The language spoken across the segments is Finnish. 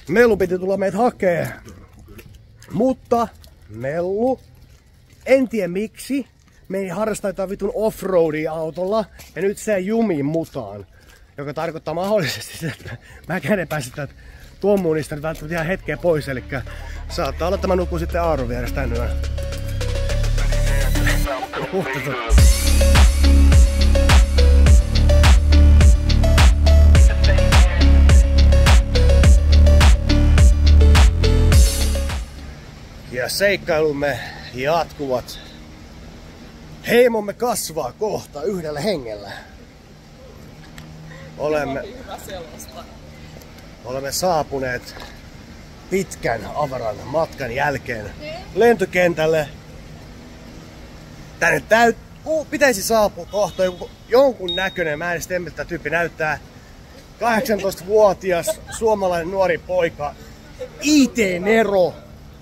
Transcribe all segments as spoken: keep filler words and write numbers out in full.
Mellu piti tulla meitä hakee, mutta Mellu, en tiedä miksi, meni harrastaa jotain vitun offroadia autolla ja nyt se jumiin mutaan. Joka tarkoittaa mahdollisesti, että mä en pääse täältä tuon muunista nyt välttämättä ihan hetkeä pois, eli saattaa olla, että mä nukun sitten Aaron vieressä tän yön. Ja seikkailumme jatkuvat. Heimomme kasvaa kohta yhdellä hengellä. Olemme, olemme saapuneet pitkän avaran matkan jälkeen lentokentälle. Tänne täyt, pitäisi saapua kohta jonkun, jonkun näköinen, mä en edes tiedä miltä tyyppi näyttää, kahdeksantoistavuotias suomalainen nuori poika, I T-nero.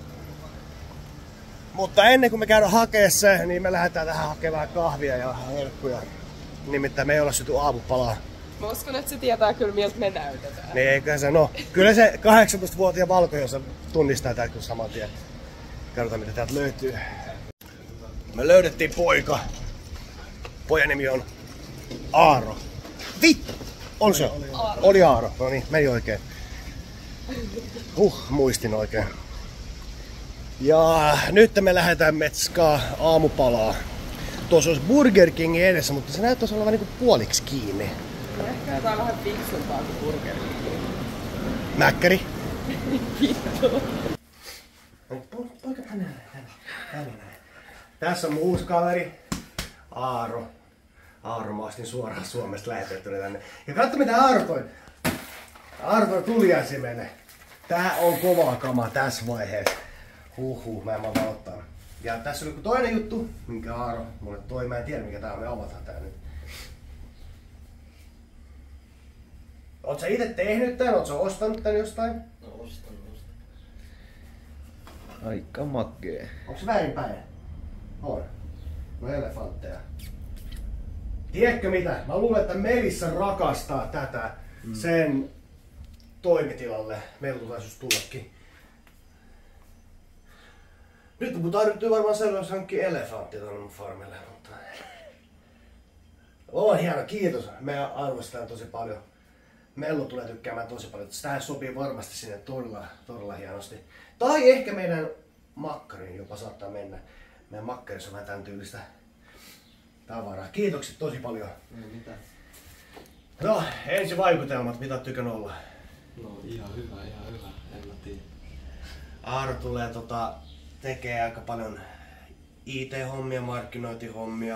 Mutta ennen kuin me käydään hakemaan se, niin me lähdetään tähän hakemaan kahvia ja herkkuja. Nimittäin me ei olla syty aamupalaa. Mä uskon, että se tietää kyllä miltä me näytetään. Niin eikä se, no. Kyllä se kahdeksantoistavuotiaan valkojossa tunnistaa täältä kyllä saman tien. Katsotaan mitä täältä löytyy. Me löydettiin poika. Pojan nimi on Aaro. Vittu! On se? Oli Aaro. Oli Aaro. No niin, meni oikein. Huh, muistin oikein. Ja nyt me lähdetään metskaa aamupalaa. Tuossa olisi Burger King edessä, mutta se näyttäisi olevan niinku puoliksi kiinni. Ehkä jotain vähän fiksumpaa kuin Burger King. Mäkkäri. Vittu. Poika tänne, tänne, tänne. Tässä on mun uusi kaveri, Aaro. Aaro, mä ostin suoraan Suomesta lähetettynä tänne. Ja katso mitä Aaro toi. Aaro toi tuliaisimelle. Tää on kovaa kamaa tässä vaiheessa. Huhhuh, mä en vaan ottaa. Ja tässä on toinen juttu, minkä Aaro mulle toi. Mä en tiedä mikä tää on, me avataan tää nyt. Oot sä ite tehnyt tän? Oot sä ostanut tän jostain? No ostanut, ostanut. Aika makee. Onko se väärinpäin? On. No elefantteja. Tiedätkö mitä? Mä luulen, että Melissa rakastaa tätä mm. sen toimitilalle. Meillä tulee just tullakin. Nyt mun tarvittuu varmaan sellaisen hankkia elefantti tuonne mun farmille, mutta... On hieno, kiitos. Me arvostetaan tosi paljon. Mellu tulee tykkäämään tosi paljon. Tää sopii varmasti sinne todella, todella hienosti. Tai ehkä meidän makkariin jopa saattaa mennä. Meidän makkarissa on vähän tän tyylistä tavaraa. Kiitokset tosi paljon. No mitä? No, ensi vaikutelmat, mitä tykän olla? No ihan hyvä, ihan hyvä. En mä tiedä. Aaro tulee tota, tekee aika paljon I T-hommia, markkinointihommia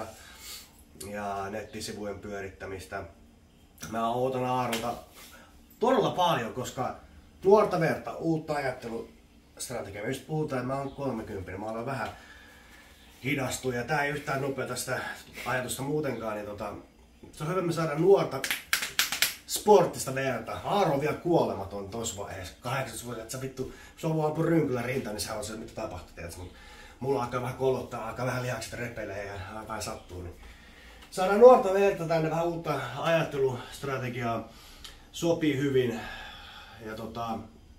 ja nettisivujen pyörittämistä. Mä ootan Aarolta todella paljon, koska nuorta verta, uutta ajattelustrategiaa. Me just puhutaan, että mä oon kolmekymmentä, mä olen vähän hidastu ja tää ei yhtään nopeuta sitä ajatusta muutenkaan. Niin tota, se on hyvä, me saada nuorta sporttista verta. Aaro on vielä kuolematon tossa vaiheessa. kahdeksantoista vuotta, että sä vittu, se on vaan rynkylä rinta, niin sehän on se, mitä tapahtuu, tiedätkö? Mut mulla alkaa vähän kolottaa, alkaa vähän lihakset repeilee ja vähän sattuu. Niin. Saadaan nuorta verta tänne, vähän uutta ajattelustrategiaa, sopii hyvin ja tota,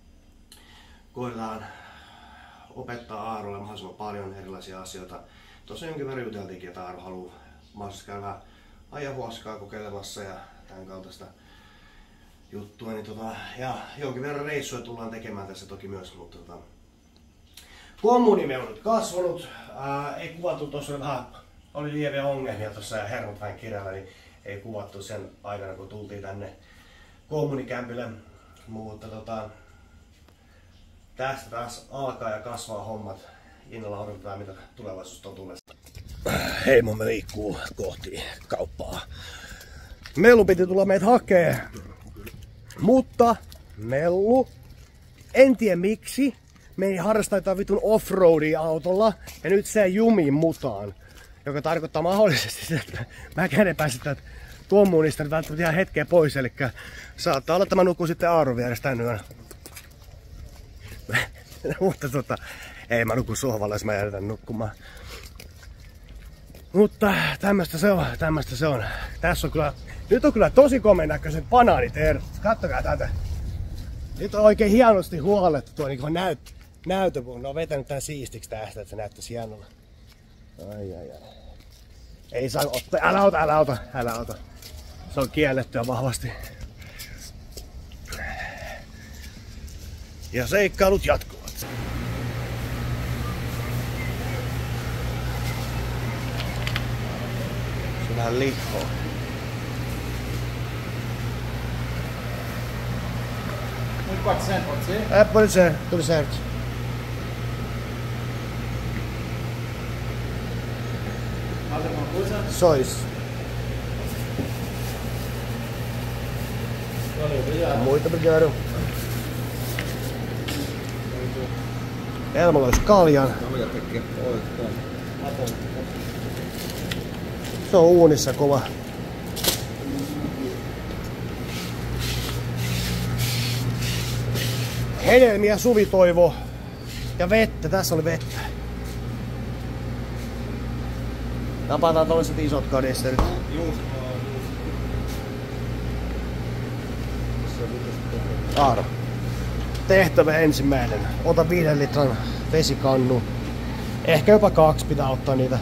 koitetaan opettaa Aarolle mahdollisimman paljon erilaisia asioita. Tuossa jonkin verran juteltiinkin, että Aaro haluaa mahdollisesti käydä vähän ajahuoskaa kokeilemassa ja tämän kaltaista juttua. Niin tota, ja jonkin verran reissuja tullaan tekemään tässä toki myös, mutta tota, kommunimme on nyt kasvanut. Ää, ei kuvattu tuossa vähän, oli lieviä ongelmia tuossa ja hermot vähän kireellä, niin ei kuvattu sen aikana kun tultiin tänne kommunikämpille. Mutta tota, tästä taas alkaa ja kasvaa hommat. Innolla odotetaan mitä tulevaisuus on tullessa. Heimomme liikkuu kohti kauppaa. Mellu piti tulla meitä hakee, mutta Mellu, en tiedä miksi, meni harrastaa jotain vitun offroadia autolla ja nyt se jumiin mutaan. Joka tarkoittaa mahdollisesti, että mä en pääse täältä tuon muunista nyt välttämättä ihan hetkeä pois, eli saattaa olla, että mä nukun sitten Aaron vieressä tän yön. Mutta tota, ei mä nukun sohvalla, jos mä jätän nukkumaan. Mutta tämmöstä se on, tämmöstä se on. Tässä on kyllä, nyt on kyllä tosi komeen näköiset banaanitehdot. Kattokaa tätä. Nyt on oikein hienosti huolettu tuo niin näyt, näytö, kun ne on vetänyt tän siistiksi tästä, että se näyttäisi hienolla. Ai ai ai. Ei saa ottaa, älä ota, älä ota, älä ota. Se on kiellettyä vahvasti. Ja seikkailut jatkuvat. Se on vähän lihoa. quatro cents, pode ser? É, pode ser, tudo certo. Mais alguma coisa? Só isso. Valeu, obrigado. Muito obrigado. Elmo loisi kaljan. Se on uunissa kova. Hedelmiä Suvi toivoo. Ja vettä, tässä oli vettä. Napataan toiset isot kanisterit. Aaro. Tehtävä ensimmäinen. Ota viiden litran vesikannu. Ehkä jopa kaksi pitää ottaa niitä.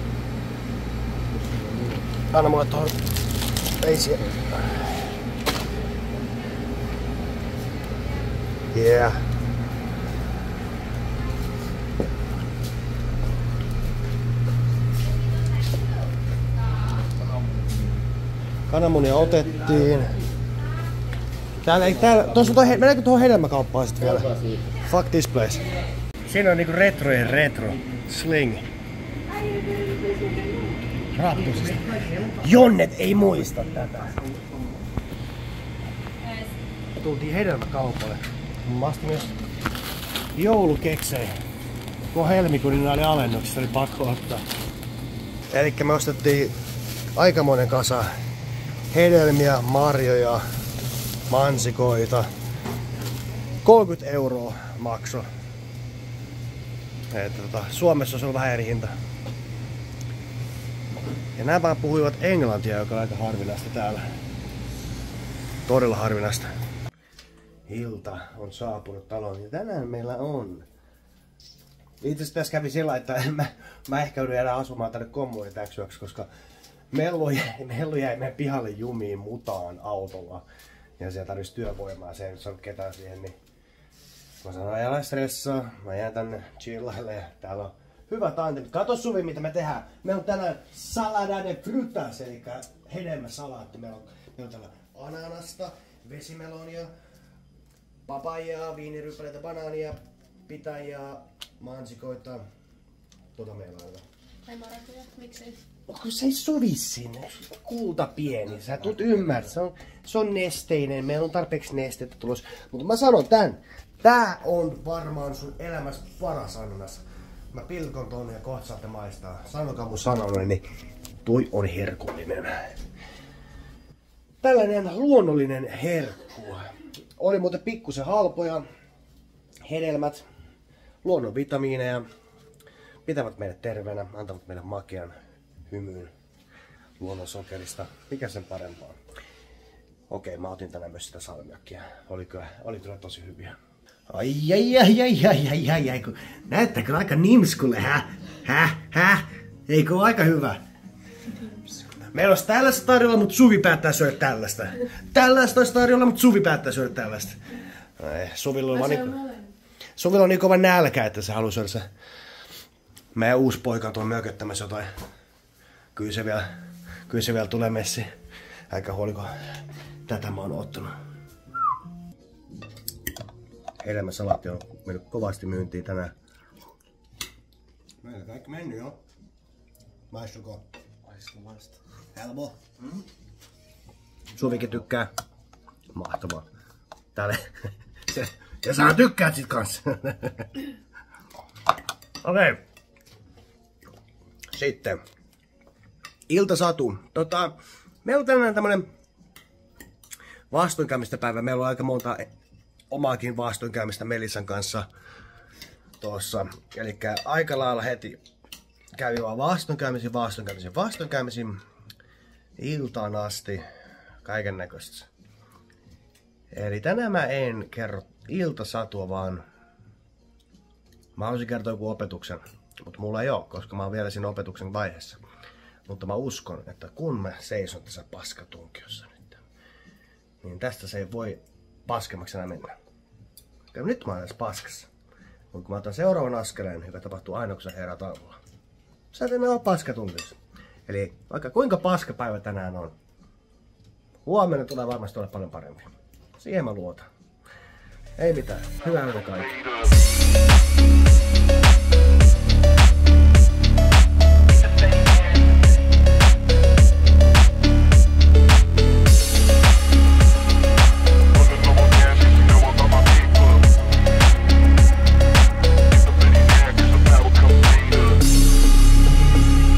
Anna mulle tuohon veisiä. Yeah. Kananmunia otettiin. Täällä ei täällä. Tuossa on toi, mennäänkö tuohon hedelmäkauppaan sitten vielä? Fuck this place. Siinä on niinku retrojen retro. Sling. Rappusista. Jonnet ei muista tätä. Tultiin hedelmäkaupalle. Mä astin myös joulukeksejä. Kun helmikuun niin oli alennuksessa, oli pakko ottaa. Elikkä me ostettiin aikamoinen kasa hedelmiä, marjoja, mansikoita. kolmekymmentä euroa makso. Että tota, Suomessa on vähän eri hinta. Ja nämä puhuivat englantia, joka on aika harvinaista täällä. Todella harvinaista. Ilta on saapunut taloon ja tänään meillä on. Itse asiassa tässä kävi sillä, että mä, mä ehkä joudun jäädä asumaan tänne kommunin täksi yöksi, koska Mellu jäi, Mellu jäi meidän pihalle jumiin mutaan autolla. Ja siellä tarvitsisi työvoimaa, se ei nyt saanut ketään siihen, niin mä sanoin, älä stressaa, mä jään tänne chillaille ja täällä on hyvä tante. Kato Suvi, mitä me tehdään. Meillä on tänään salada de frutas, eli hedelmäsalaatti. Meillä on, meillä on täällä ananasta, vesimelonia, papajaa, viinirypäleitä, banaania, pitajaa, mansikoita. Tuota meillä on. Tai marakuja, miksei? Onko se ei sovi sinne? Kulta pieni, sä tulet ymmärrät. Se on, se on nesteinen, meillä on tarpeeksi nestettä tulos. Mutta mä sanon tän. Tää on varmaan sun elämässä paras ananas. Mä pilkon tonne ja kohta saatte maistaa. Sanokaa mun sanoille, niin toi on herkullinen. Tällainen luonnollinen herkku. Oli muuten pikkusen halpoja. Hedelmät, luonnon vitamiineja. Pitävät meidät terveenä, antavat meille makean hymyyn luonnon sokerista. Mikä sen parempaa? Okei, mä otin tänään myös sitä salmiakkia. Oli kyllä, oli kyllä tosi hyviä. Ai ai ai ai ai ai ai ai, kun näyttääkö aika nimskulle, hä? Häh? Häh? Eikö ole aika hyvä? Meillä olisi tällaista tarjolla, mutta Suvi päättää syödä tällaista. Tällaista olisi tarjolla, mutta Suvi päättää syödä tällaista. Ei, Suvilla on, niin, Suvilla on niin kova nälkä, että se haluaa syödä se. Meidän uusi poika on tuon mököttämässä jotain. Kyllä se vielä, kyllä se vielä tulee messi. Älkää huoliko. Tätä mä oon ottanut. Hedelmäsalaatti on mennyt kovasti myyntiin tänään. Meillä kaikki mennyt jo. Maistuko? Maistuu, maistuu. Helppo. Mm? Suvikin tykkää. Mahtavaa. Täällä. Ja sä tykkäät sit kans. Okei. Okay. Sitten. Iltasatu. Tota, meillä on tänään tämmönen vastoinkäymistä päivä. Meillä on aika monta omaakin vastoinkäymistä Melissan kanssa tuossa. Elikkä aika lailla heti kävi vaan vastoinkäymisiin, vastoinkäymisiin, vastoinkäymisiin. Iltaan asti. Kaiken näköistä. Eli tänään mä en kerro iltasatua, vaan mä haluaisin kertoa joku opetuksen, mutta mulla ei oo, koska mä oon vielä siinä opetuksen vaiheessa. Mutta mä uskon, että kun mä seison tässä paskatunkiossa nyt, niin tästä se ei voi paskemmaksi enää mennä. Ja nyt mä oon tässä paskassa. Mutta kun mä otan seuraavan askeleen, joka tapahtuu aina kun sä heräät aamulla, sä et enää oo paskatunkiossa. Eli vaikka kuinka paskapäivä tänään on, huomenna tulee varmasti olla paljon parempi. Siihen mä luotan. Ei mitään. Hyvää yötä kaikille.